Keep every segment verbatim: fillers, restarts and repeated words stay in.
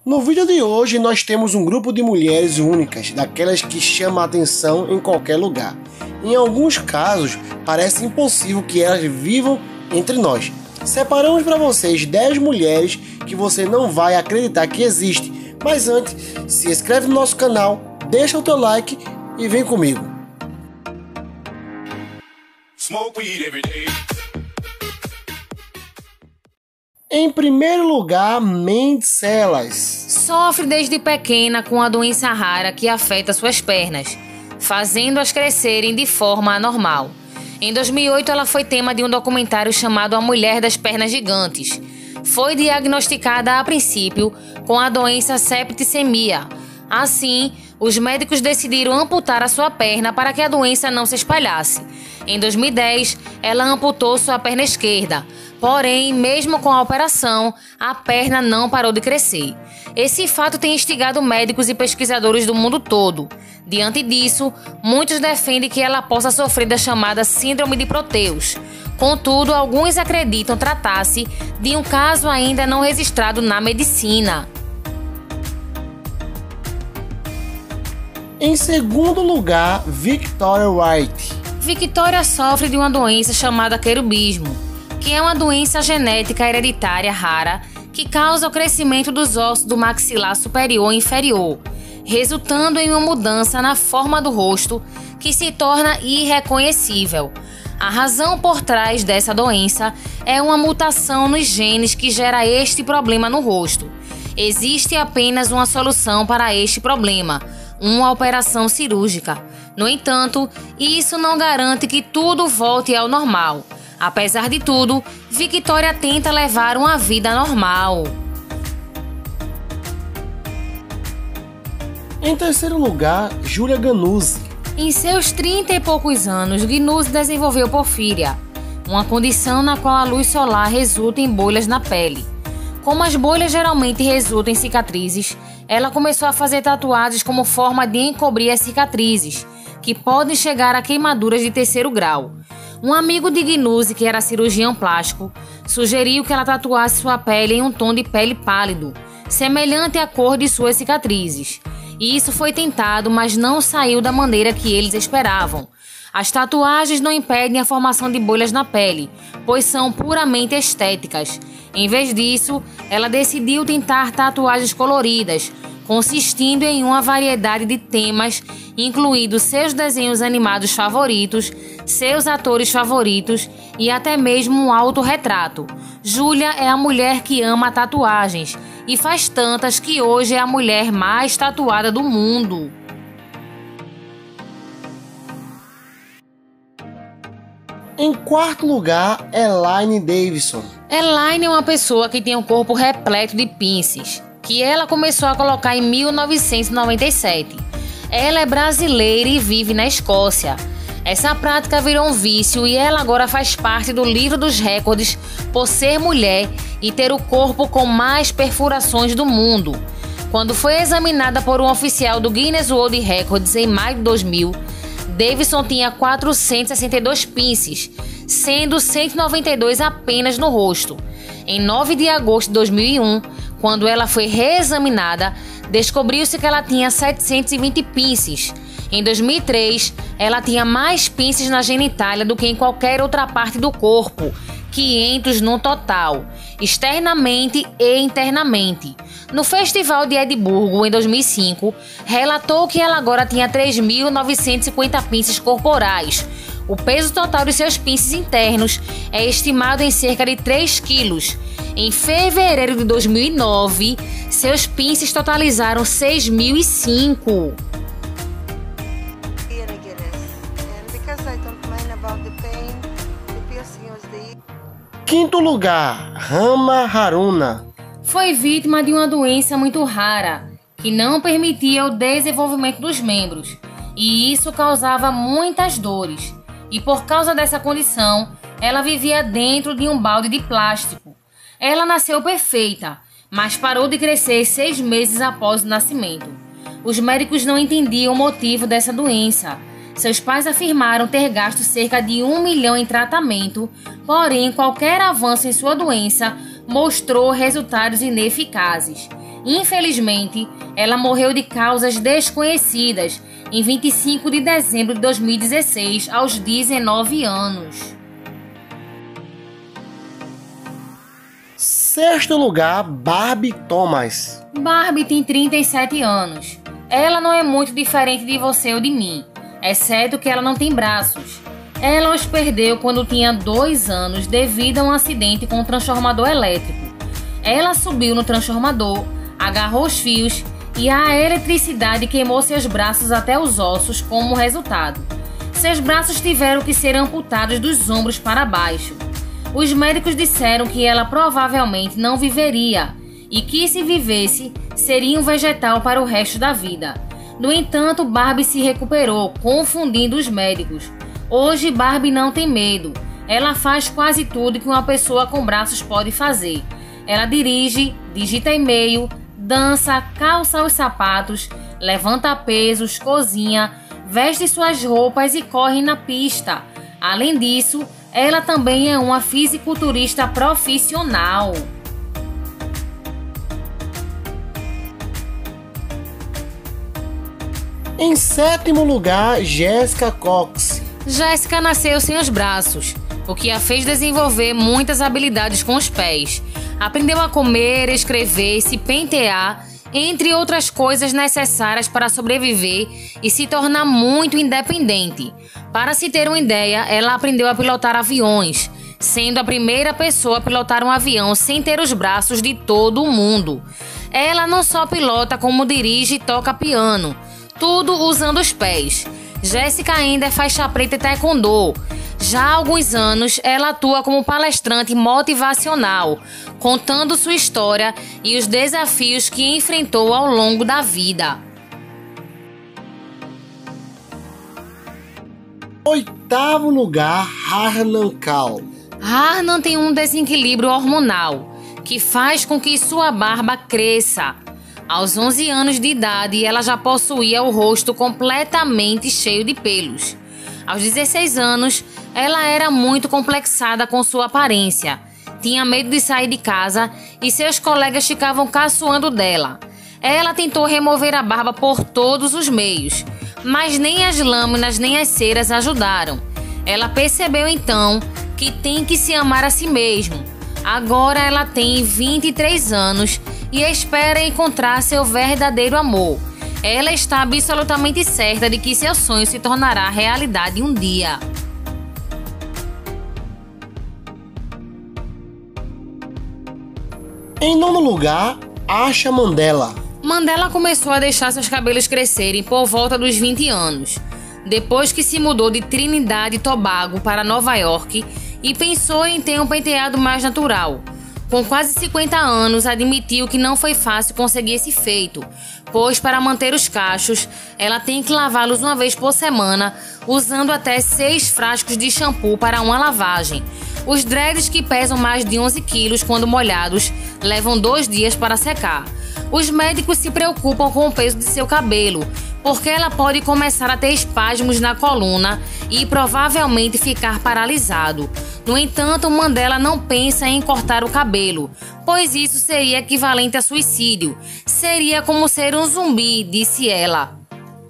No vídeo de hoje nós temos um grupo de mulheres únicas, daquelas que chamam a atenção em qualquer lugar. Em alguns casos, parece impossível que elas vivam entre nós. Separamos para vocês dez mulheres que você não vai acreditar que existem. Mas antes, se inscreve no nosso canal, deixa o teu like e vem comigo. Smoke weed every day. Em primeiro lugar, Mandy Celas. Sofre desde pequena com a doença rara que afeta suas pernas, fazendo-as crescerem de forma anormal. Em dois mil e oito, ela foi tema de um documentário chamado A Mulher das Pernas Gigantes. Foi diagnosticada a princípio com a doença septicemia. Assim, os médicos decidiram amputar a sua perna para que a doença não se espalhasse. Em dois mil e dez, ela amputou sua perna esquerda. Porém, mesmo com a operação, a perna não parou de crescer. Esse fato tem instigado médicos e pesquisadores do mundo todo. Diante disso, muitos defendem que ela possa sofrer da chamada síndrome de Proteus. Contudo, alguns acreditam tratar-se de um caso ainda não registrado na medicina. Em segundo lugar, Victoria White. Victoria sofre de uma doença chamada querubismo, que é uma doença genética hereditária rara que causa o crescimento dos ossos do maxilar superior e inferior, resultando em uma mudança na forma do rosto que se torna irreconhecível. A razão por trás dessa doença é uma mutação nos genes que gera este problema no rosto. Existe apenas uma solução para este problema: uma operação cirúrgica. No entanto, isso não garante que tudo volte ao normal. Apesar de tudo, Victoria tenta levar uma vida normal. Em terceiro lugar, Julia Ganuzzi. Em seus trinta e poucos anos, Ganuzzi desenvolveu porfíria, uma condição na qual a luz solar resulta em bolhas na pele. Como as bolhas geralmente resultam em cicatrizes, ela começou a fazer tatuagens como forma de encobrir as cicatrizes, que podem chegar a queimaduras de terceiro grau. Um amigo de Ganuzzi, que era cirurgião plástico, sugeriu que ela tatuasse sua pele em um tom de pele pálido, semelhante à cor de suas cicatrizes. E isso foi tentado, mas não saiu da maneira que eles esperavam. As tatuagens não impedem a formação de bolhas na pele, pois são puramente estéticas. Em vez disso, ela decidiu tentar tatuagens coloridas, consistindo em uma variedade de temas, incluindo seus desenhos animados favoritos, seus atores favoritos e até mesmo um autorretrato. Julia é a mulher que ama tatuagens e faz tantas que hoje é a mulher mais tatuada do mundo. Em quarto lugar, Elaine Davidson. Elaine é uma pessoa que tem um corpo repleto de pinces, que ela começou a colocar em mil novecentos e noventa e sete. Ela é brasileira e vive na Escócia. Essa prática virou um vício e ela agora faz parte do livro dos recordes por ser mulher e ter o corpo com mais perfurações do mundo. Quando foi examinada por um oficial do Guinness World Records em maio de dois mil, Davidson tinha quatrocentos e sessenta e dois pinces, sendo cento e noventa e dois apenas no rosto. Em nove de agosto de dois mil e um, quando ela foi reexaminada, descobriu-se que ela tinha setecentos e vinte pinces. Em dois mil e três, ela tinha mais pinces na genitália do que em qualquer outra parte do corpo, quinhentos no total, externamente e internamente. No Festival de Edimburgo, em dois mil e cinco, relatou que ela agora tinha três mil novecentos e cinquenta pinces corporais. O peso total de seus pinces internos é estimado em cerca de três quilos. Em fevereiro de dois mil e nove, seus pinces totalizaram seis mil e cinco. Quinto lugar, Rama Haruna. Foi vítima de uma doença muito rara, que não permitia o desenvolvimento dos membros, e isso causava muitas dores. E por causa dessa condição, ela vivia dentro de um balde de plástico. Ela nasceu perfeita, mas parou de crescer seis meses após o nascimento. Os médicos não entendiam o motivo dessa doença. Seus pais afirmaram ter gasto cerca de um milhão em tratamento, porém qualquer avanço em sua doença mostrou resultados ineficazes. Infelizmente, ela morreu de causas desconhecidas em vinte e cinco de dezembro de dois mil e dezesseis, aos dezenove anos. Sexto lugar, Barbie Thomas. Barbie tem trinta e sete anos. Ela não é muito diferente de você ou de mim, exceto que ela não tem braços. Ela os perdeu quando tinha dois anos devido a um acidente com um transformador elétrico. Ela subiu no transformador, agarrou os fios e a eletricidade queimou seus braços até os ossos como resultado. Seus braços tiveram que ser amputados dos ombros para baixo. Os médicos disseram que ela provavelmente não viveria e que, se vivesse, seria um vegetal para o resto da vida. No entanto, Barbie se recuperou, confundindo os médicos. Hoje, Barbie não tem medo. Ela faz quase tudo que uma pessoa com braços pode fazer. Ela dirige, digita e-mail, dança, calça os sapatos, levanta pesos, cozinha, veste suas roupas e corre na pista. Além disso, ela também é uma fisiculturista profissional. Em sétimo lugar, Jessica Cox. Jéssica nasceu sem os braços, o que a fez desenvolver muitas habilidades com os pés. Aprendeu a comer, escrever, se pentear, entre outras coisas necessárias para sobreviver e se tornar muito independente. Para se ter uma ideia, ela aprendeu a pilotar aviões, sendo a primeira pessoa a pilotar um avião sem ter os braços de todo o mundo. Ela não só pilota, como dirige e toca piano, tudo usando os pés. Jéssica ainda é faixa preta em taekwondo. Já há alguns anos, ela atua como palestrante motivacional, contando sua história e os desafios que enfrentou ao longo da vida. Oitavo lugar, Harnan Kal. Harnan tem um desequilíbrio hormonal que faz com que sua barba cresça. Aos onze anos de idade, ela já possuía o rosto completamente cheio de pelos. Aos dezesseis anos, ela era muito complexada com sua aparência. Tinha medo de sair de casa e seus colegas ficavam caçoando dela. Ela tentou remover a barba por todos os meios, mas nem as lâminas nem as ceras ajudaram. Ela percebeu então que tem que se amar a si mesmo. Agora ela tem vinte e três anos e espera encontrar seu verdadeiro amor. Ela está absolutamente certa de que seu sonho se tornará realidade um dia. Em nono lugar, Asha Mandela. Mandela começou a deixar seus cabelos crescerem por volta dos vinte anos, depois que se mudou de Trinidad e Tobago para Nova York e pensou em ter um penteado mais natural. Com quase cinquenta anos, admitiu que não foi fácil conseguir esse feito, pois para manter os cachos, ela tem que lavá-los uma vez por semana, usando até seis frascos de shampoo para uma lavagem. Os dreads, que pesam mais de onze quilos quando molhados, levam dois dias para secar. Os médicos se preocupam com o peso de seu cabelo, porque ela pode começar a ter espasmos na coluna e provavelmente ficar paralisado. No entanto, Mandela não pensa em cortar o cabelo, pois isso seria equivalente a suicídio. Seria como ser um zumbi, disse ela.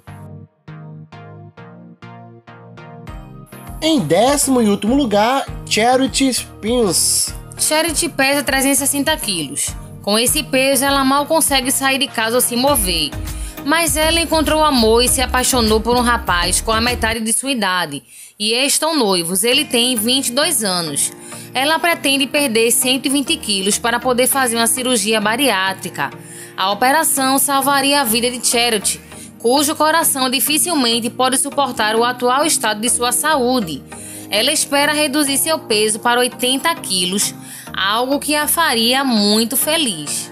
Em décimo e último lugar, Charity Spence. Charity pesa trezentos e sessenta quilos. Com esse peso, ela mal consegue sair de casa ou se mover. Mas ela encontrou amor e se apaixonou por um rapaz com a metade de sua idade. E estão noivos, ele tem vinte e dois anos. Ela pretende perder cento e vinte quilos para poder fazer uma cirurgia bariátrica. A operação salvaria a vida de Charity, cujo coração dificilmente pode suportar o atual estado de sua saúde. Ela espera reduzir seu peso para oitenta quilos, algo que a faria muito feliz.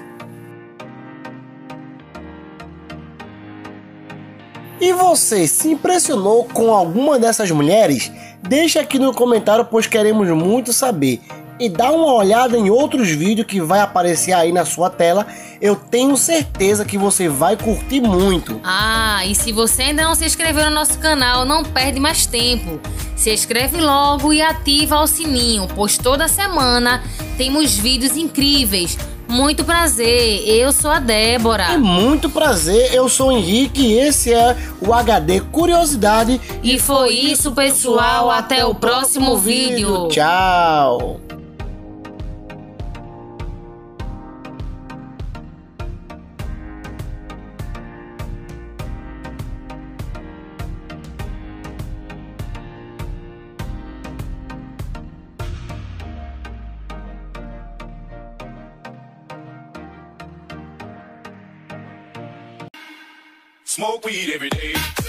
E você se impressionou com alguma dessas mulheres? Deixa aqui no comentário, pois queremos muito saber. E dá uma olhada em outros vídeos que vai aparecer aí na sua tela. Eu tenho certeza que você vai curtir muito. Ah, e se você ainda não se inscreveu no nosso canal, não perde mais tempo. Se inscreve logo e ativa o sininho, pois toda semana temos vídeos incríveis Muito prazer, eu sou a Débora. E muito prazer, eu sou o Henrique e esse é o H D Curiosidade. E foi isso, pessoal, até o próximo vídeo. Tchau. Smoke weed every day.